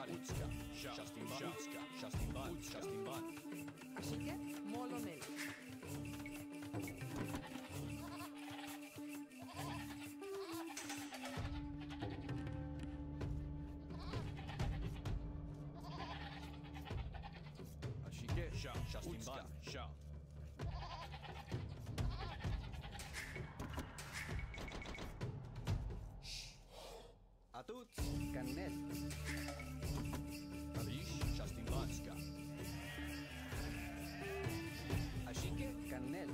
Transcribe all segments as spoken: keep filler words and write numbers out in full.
Utska, Shastimban, Utska, Shastimban, Shastimban. Ashike, Molonel. Ashike, Sha, Shastimban, Sha. Atuț, Canel. Tabish, Shastimbanska. Ashike, Canel.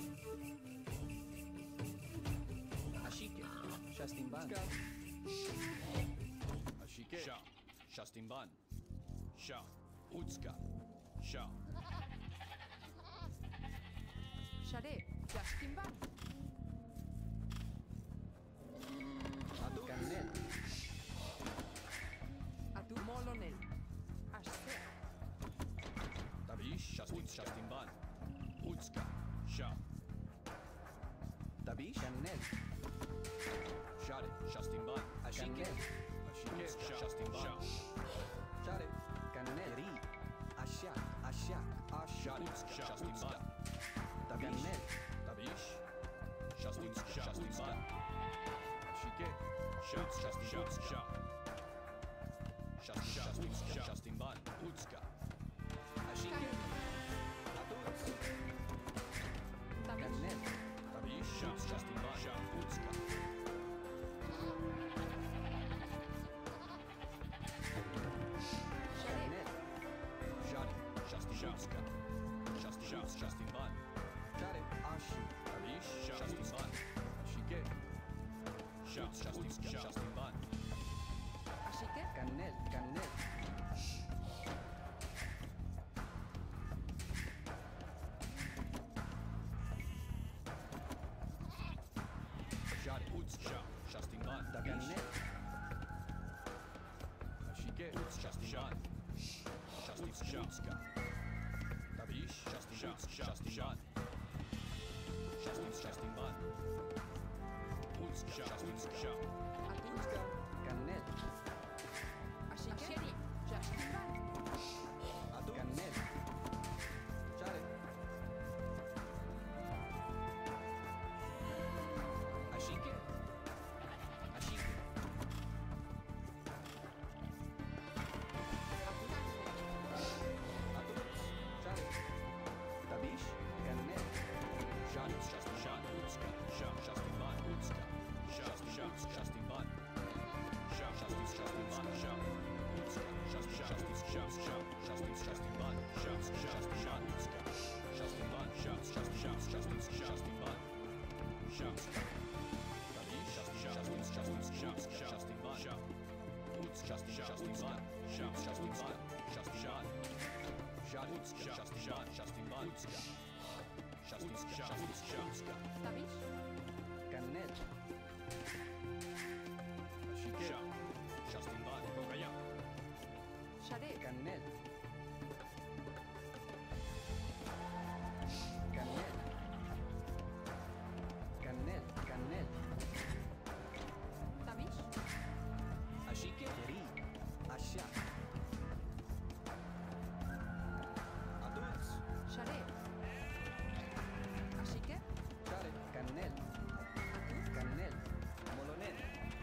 Ashike, Shastimban. Ashike, Sha, Shastimban. Sha, Utska, Sha. Share, Shastimban. Atuț, Canel. Atu Molonel. Ashse. Tabish, Shastim, Shastimban. Utska, Sha. Tabish, Canel. Share, Shastimban. Ashike, Ashike, Shastimban. Share, Canel. Ri, Ashak, Ashak, Ashak. Utska, Shastimban. Tabish, Tabish, Shastim, Shastimban. Ashike, Sha, Shastimban, Sha. Shastim, Shastimban. Utska. Ashike, Atuț, Tabish. Canel. Tabish, Sha, Shastimban, Sha, Utska. Share, Canel. Share, Shastim, Utska. Shastim, Shastimban. Share, Ashi. Tabish, Shastimban. Ashike, Sha, Shastim, Shastimban. Ashike, Canel, Canel. Share, Utska, Shastimban. Canel. Ashike, Shastimban. Shastim, Utska. Tabish, Shastim, Shastimban. Shastim, Shastimban. Utska, Shastim, Sha. Atu Canel. Ashike, Share, Shastimban. Atuț, Canel. Share. Ashike. Ashike. Atuț, Share. Tabish, Canel. Share, Shastim, Utska. Sha, Shastimban, Utska. Sha, Sha, Shastimban. Sha, Shastim, Shastimban, Sha. Utska. Shastim, Shastim, Sha, Sha. Shastim, Shastimban. Sha, Shastimban, Utska. Shastimban, Sha, Shastim, Shastim, Shastimban. Sha. Tabish, Shastim, Shastim, Sha, Shastimban. Sha. Utska, Shastim, Shastimban. Sha, Shastimban. Shastimban. Sha, Utska, Shastimban, Shastimban. Utska. Shastim, Shastim, Utska. Tabish. Canel. Ashike, Sha, Shastimban, Bogaya. Share, Canel. Canel. Canel, Canel. Tabish. Ashike, Ri, Ashak. Atuț, Share. Ashike, Share, Canel. Canel, Molonel.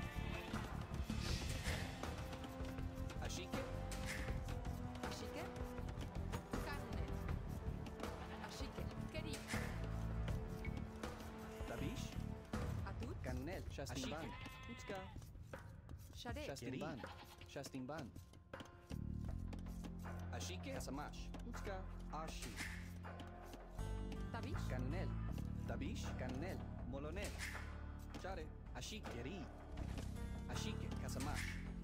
Ashike, Ashike, Canel. Ashike, Keri. Tabish, Atu Canel, Shastimban. Utska, Share, Shastimban. Shastimban. Ashike, Kasamash. Utska, Ashi. Tabish. Canel. Tabish, Canel, Molonel. Share, Ashike, Ri. Ashike, Kasamash.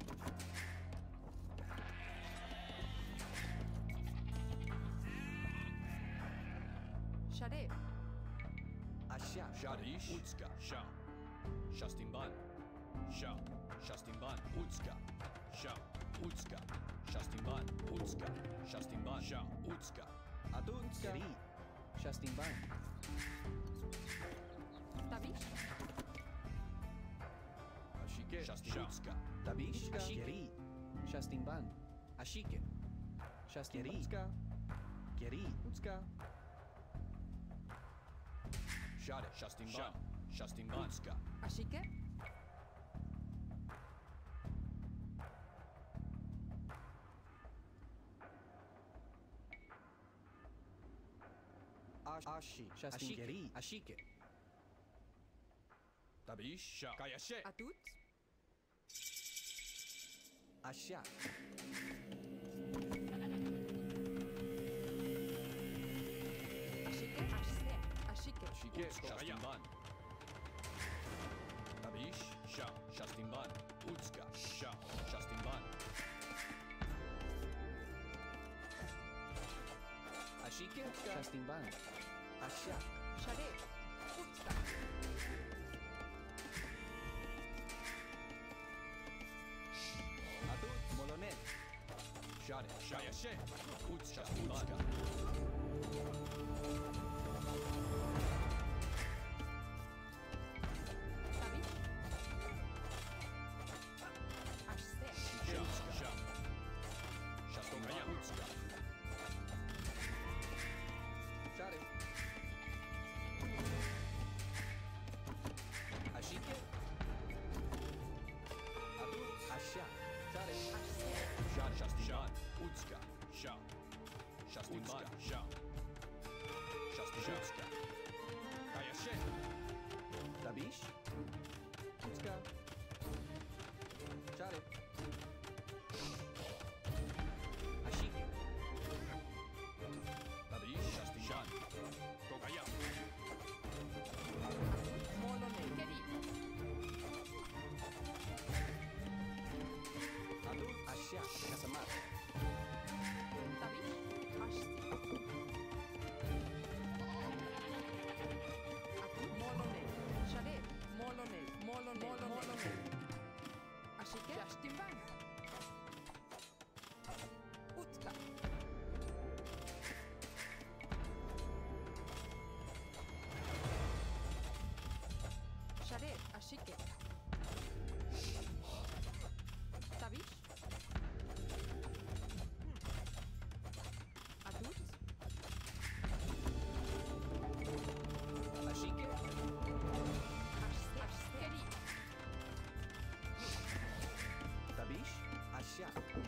Share, Ashak. Sharish, Utska, Sha. Shastimban. Sha, Shastimban, Utska. Sha, Utska. Shastimban, Utska. Shastimban, Sha, Utska. Atuț, Ri. Shastimban. Tabish. Ashike, Shastim, Utska. Tabish, Ashike. Ashike, Ri. Shastimban. Ashike. Shastin Utska. Keri. Utska. Shade. Shastin ban. Shastin ban. Utska. Ashike. Ash. Ashi. Shastin Ashike. Keri. Ashike. Tabish. Sha. Kayashe. Atut. Asha. Ashike. Ashse. Ashike. Ashike. Utska. Shastin ban. Tabish. Sha. Shastin ban. Utska. Sha. Shastin ban. Ashike. Shastin Ban. Asha. Shade. Utska. Atut. Molonel. Shade. Kayashe. Utska. Shastin ban. Tabish. Ashse. Sha. Sha. Shastin ban. Utska. Share. Ashike. Atut. Asha. Share. Ashse. Sha. Shastin ban. Utska. Sha. Shastin ban. Sha. Shastin Utska. Kayashe. Tabish. Utska. Share. Ashike. Tabish. Shastin ban. Kokaya. Molonel. Keri. Atut. Asha. Kasamat. Tabish. Ashsi. Atut. Molonel. Shade. Molonel. Molonel. Molonel. Ashike. Shastin ban. Utska. Shade. Ashike. Tabish. Atut. Ashike. Ashse. Ashse. Keri. Tabish. Asha.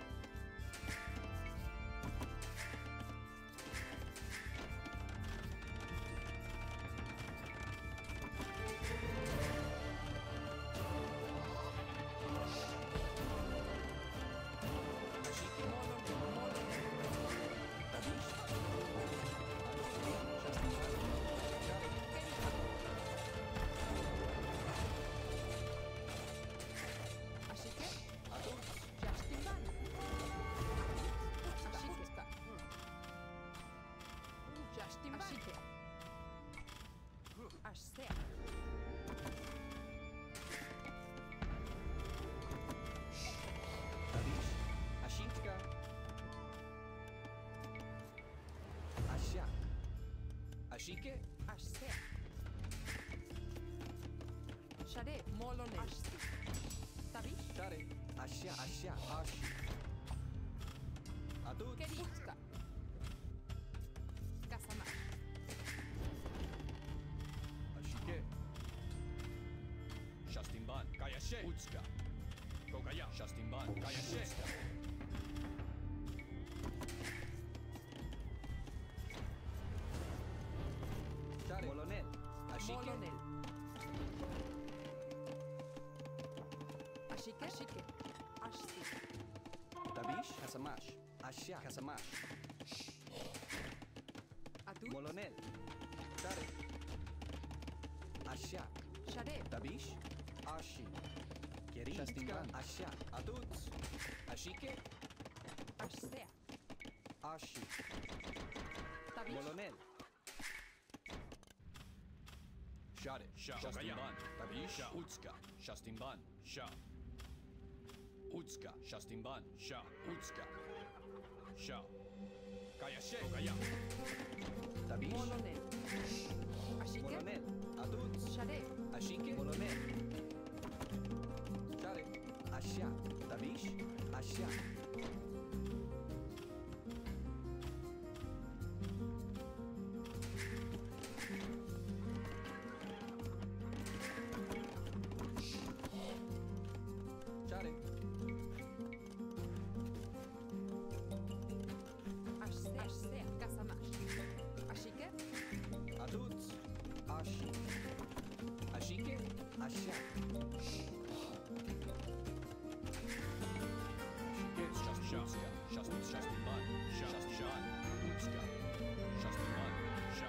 Ashike. Molonel. Molonel. Tabish. Shastin Ban. Share. Keri. Ashike. Atut. Shastin ban. Ashike. Shastin ban. Ashike. Ashse. Tabish. Ashika. Asha. Ashike. Ashse. Shade. Molonel. Ashsi. Tabish. Share. Asha. Asha. Ashi. Atut. Keri. Utska. Kasama. Ashike. Shastin ban. Kayashe. Utska. Kokaya. Shastin ban. Kayashe. Share. Molonel. Ashike. Molonel. Ashike. Ashike. Ashsi. Tabish. Kasamash. Asha. Kasamash. Atut. Molonel. Share. Asha. Shade. Tabish. Ashi. Keri. Shastin Ban. Asha. Atut. Ashike. Ashse. Ashi. Tabish. Molonel. Shade. Sha. Shastin ban. Tabish. Utska. Shastin ban. Sha. Utska. Shastin ban. Sha. Utska. Sha. Kayashe. Kokaya. Tabish. Molonel. Ashike. Molonel. Atut. Shade. Ashike. Molonel. Share. Asha. Tabish. Asha. Just Shaska, Shastin, Shastin Ban, Shast Shan, Utska, Shastin Ban, Sha.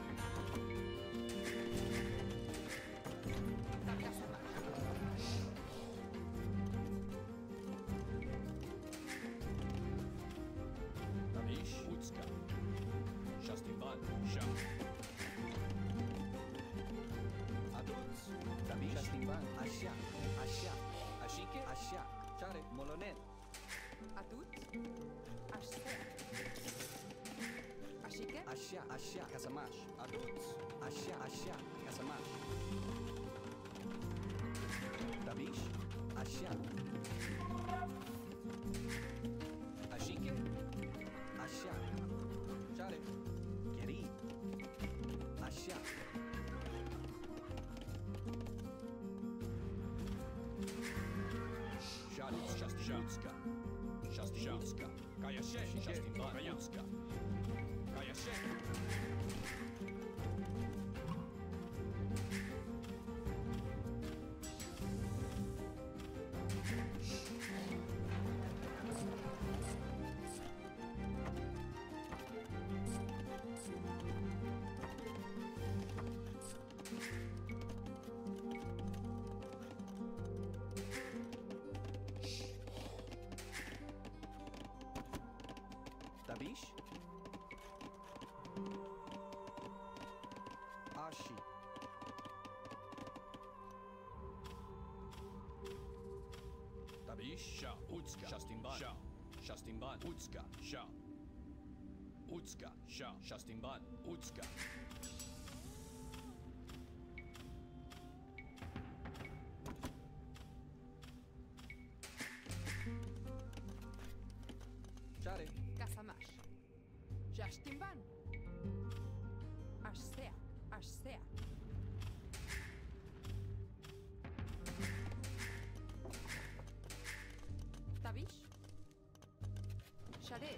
Tabish, Utska, Shastin Ban, Sha. Atunci, Tabish, Shastin Ban, așa, așa, Ashike, așa, Share, Molonet, Atut. Ashtea. Ashike. așa, așa, Casamash, Atunci, așa, așa, Casamash. Tabish, așa. Ashike, așa, Share, Geri, așa. Shalit, Shastin, Utska, Shastin, Utska, Kayashe, Shastin Ban, Kayamska, Kayashe. Tabish, Ashi, Tabish, Sha, Utska, Shastin Ban, Sha, Shastin Ban, Utska, Sha. Utska, Sha, Shastin Ban, Utska. Share, Casamash. Jashtimban. Ashtea. Ashtea. Tabish. Share.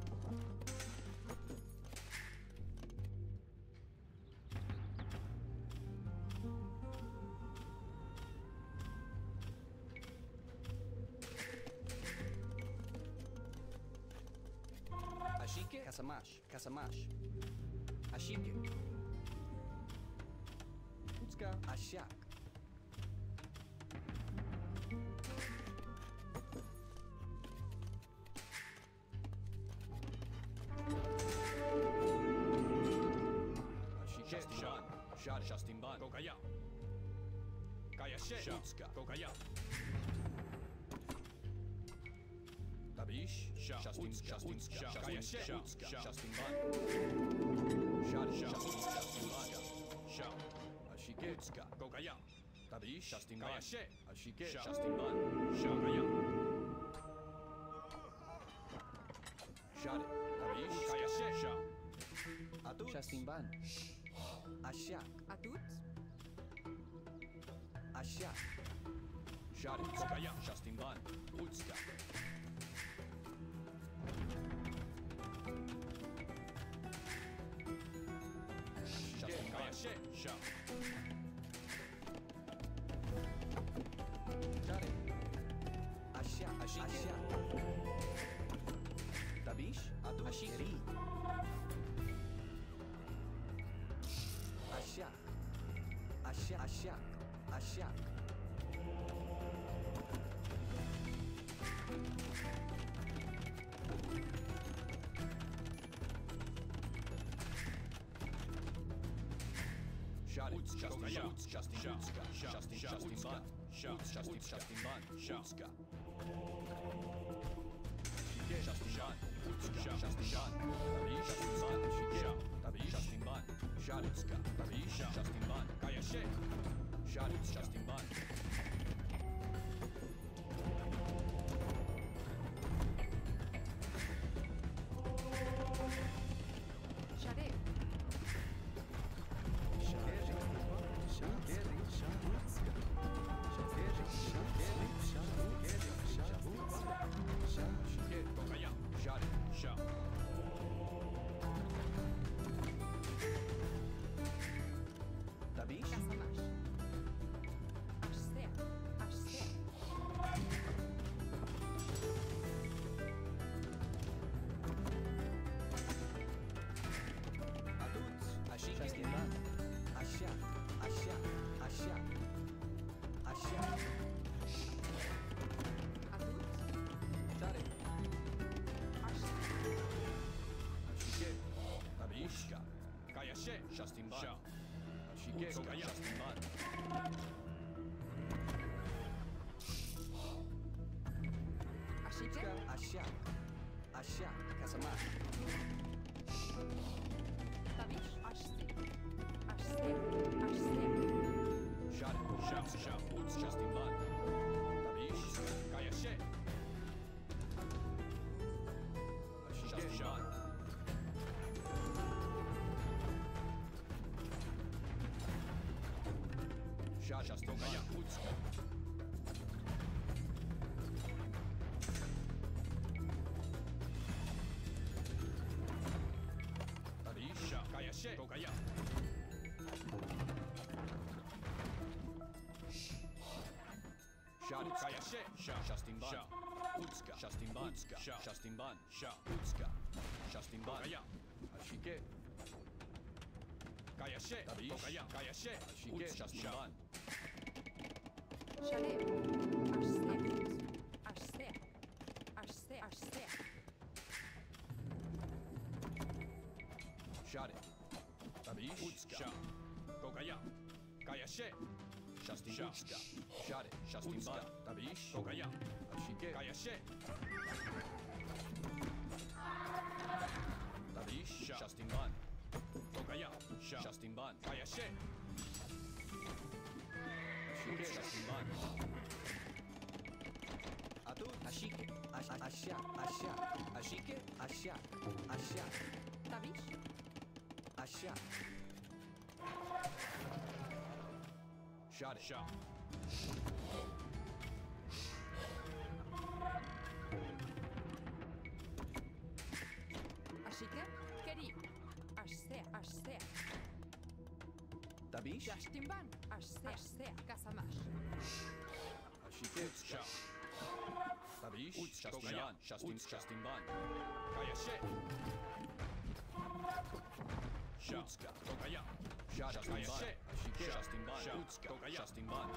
Ashike, Casamash, Casamash. Ashike. Utska, Ashak. Ashike, Shastin Ban, Shar, Shastin Ban, Kokaya. Kayashe, Utska, Kokaya. Tabish, Sha, Shastin, Shastin, Sha, Kayashe, Utska, Shastin Ban. Shar, Shastin, Shastin Ban, Sha. Ashike, Utska, Kokaya. Tabish, Shastin Ban, Kayashe, Ashike, Shastin Ban, Sha, Kaya. Shar, Tabish, Kayashe, Sha. Atunci, Shastimban. Ashak, Atut. Ashak. Shar, Kokaya, Shastin Ban, Utska. Shastin Kayashe, Sha. Share. Ashak, Ashak. Tabish, atunci, Ashiri. Ashak. Ashak, Ashak, Ashak. Shar, Kokaya, Shastin, Utska, Shastin, Shastin Ban, Sha, Shastin, Shastin Ban, Utska. Shastin Ban, Utska, Shastin Ban, Tabish, Shastin Ban, Sha, Tabish, Shastin Ban, Shar, Utska, Tabish, Shastin Ban, Kayashe, Shar, Shastin Ban. Share. Shike, Kokaya, Shar, Sha. Tabish, Casamash. Așa, așa. Așa. Atut, Tare. aș, Ashike. Tabishka. Kayashe. Shastimban. Sha. Ashike. Kogaya. Shastimban. așice, Așa. Așa. Ca să marș. tabiș, așse, așse, așse, Share. Sha. Sha. Uts. Shastimban. Tabish. Kayashe. Ashike. Shastimban. Sha. Shastimban. Uts. Tabish. Kayashe. Kogaya. Share. Kayashe. Sha. Shastimban. Sha. Utska. Shastimban. Utska. Sha. Shastimban. Sha. Utska. Shastimban. Kogaya. Ashike. Kayashe. Tabish. Kogaya. Kayashe. Ashike. Shastimban. șale, așse, așse, așse, așse, Share. Tabish. Utska. Sha. Kogaya. Kayashe. Shastimban. Utska. Share. Shastimban. Tabish. Kogaya. Ashike. Kayashe. Tabish. Sha. Shastimban. Kogaya. Sha. Shastimban. Kayashe. Ashike. Shastimban. Atut. Așiche. Așa, așa, așa. Așiche. Așa. Așa. tabiș, Așa. Share. Sha. așice, keri, așse, așse, Tabiș. jaștimban, așse, așse, casamaș, Ashike. Sha. Tabish. Uts. Shastimban. Shastim. Shastimban. Kayashe. Sha. Utska. Kogaya. Sha. Kayashe. Ashike. Shastimban. Utska. Kogaya. Shastimban.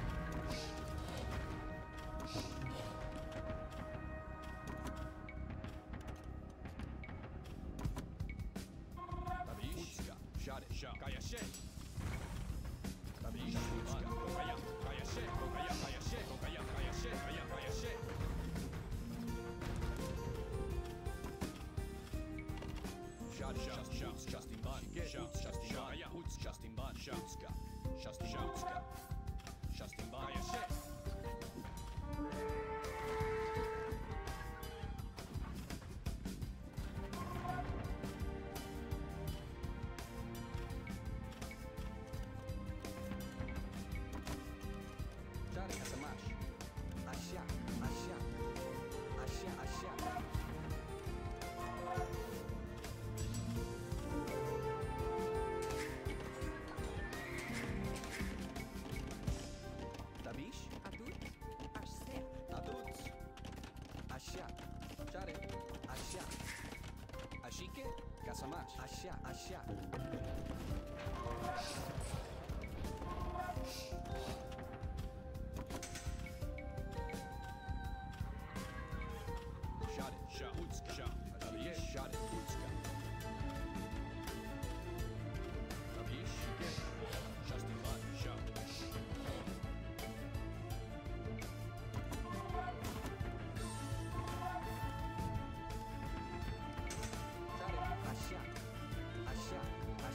Tabish. Utska. Share. Sha. Kayashe. Tabish. Utska. Kogaya. Kayashe. Kogaya. Kayashe. Kogaya. Kayashe. Kaya. Kayashe. Share. Sha. Sha. Shastimban. Sha. Shastimban. Uts. Shastimban. Sha. Utska. Shastimban. Utska. Shastimban. Kayashe. Tare ca să marș. Așa, așa. Așa, așa. Tabiș. atut, așse, Atut. Așa. Tare. Așa. Așiche. Ca să marș. Așa, așa. Share. Sha. Utska. Sha. Tabish. Share. Utska. Tabish. Shike. Shastimban. Sha. Tare. Așa. Așa.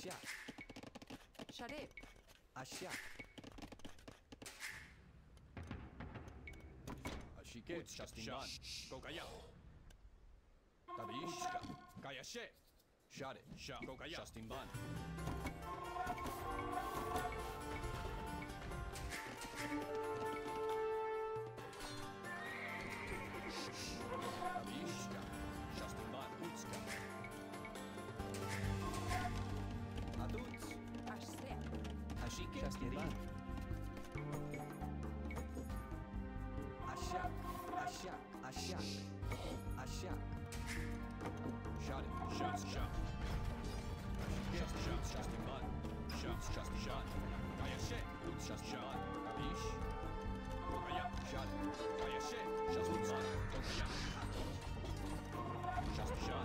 Așa. Sharep. Așa. Ashike, Justin Ban, Gokaya. Tabishka, Kayashe. Share, Sha, Gokaya, Justin Ban. Tabishka, Justin Ban, Utska. Atunci. Ashsea. Ashike. Justin. Așa. Așa. Așa. Așa. Share, Sha, Sha. Just, Just, Justin Ban. Just, Just, Shan. Kayashe, Uts, Justin Ban. Tabish. Gokaya, Share. Kayashe, Justin Ban. Gokaya. Just, Shan.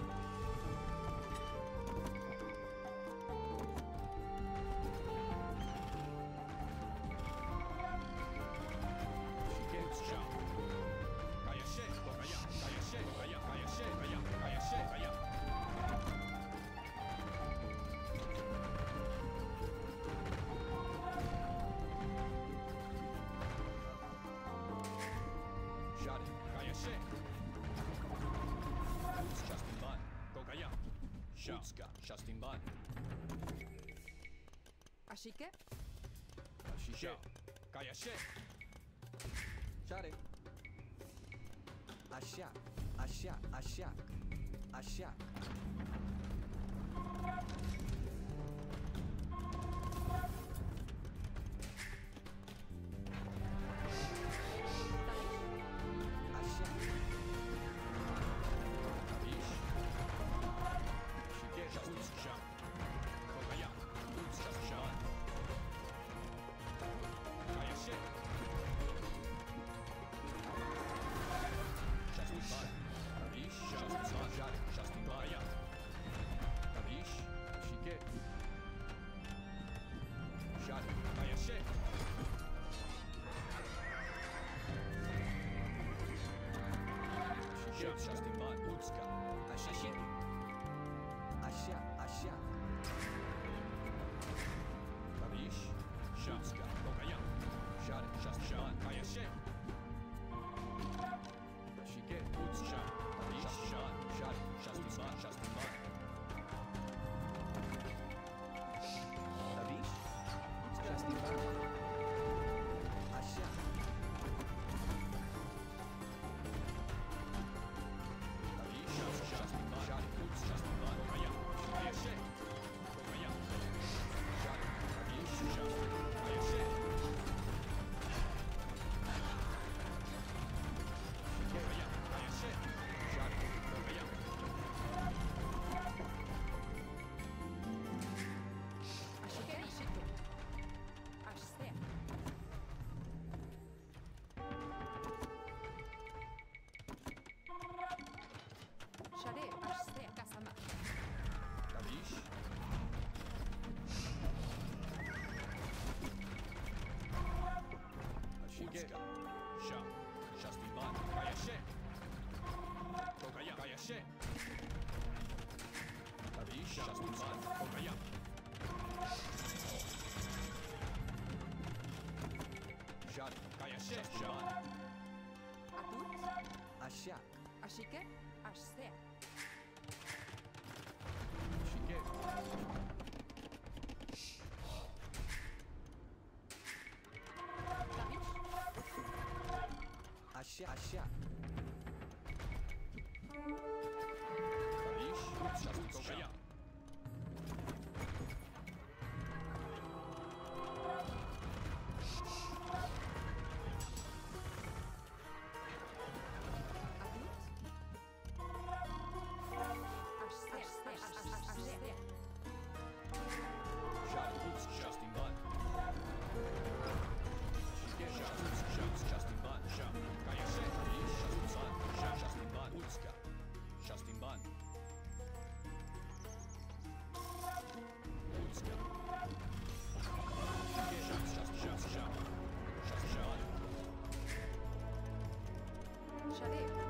Utska, Justin Ban. Ashike. Ashike, Kayashe. Share. Așa. Așa. Așa. Așa. Justin Ban, Utska. Așa. Așa. Așa. Tabish, Utska, Gokaya. Share, Justin Ban, Kayashe. Ashike, Utska. Tabish, Shan, Share, Justin Ban, Justin Ban. Tabish. Justin Ban. Așa. Sha, Justin Ban, Kayashe. Gokaya, Kayashe. Tabish, Justin Ban, Gokaya. Share, Kayashe, Shan. Atut. Așa. Ashike. Ashsea. Ashike. Așa. Așa. Tabish, Justin Gokaya. Justin Ban. Justin Ban, Sha. Kayashe, Justin Ban, Sha, Justin Ban, Utska. Justin Ban. Utska. Sha, Sha, Sha. Sha, Sha. Sharep.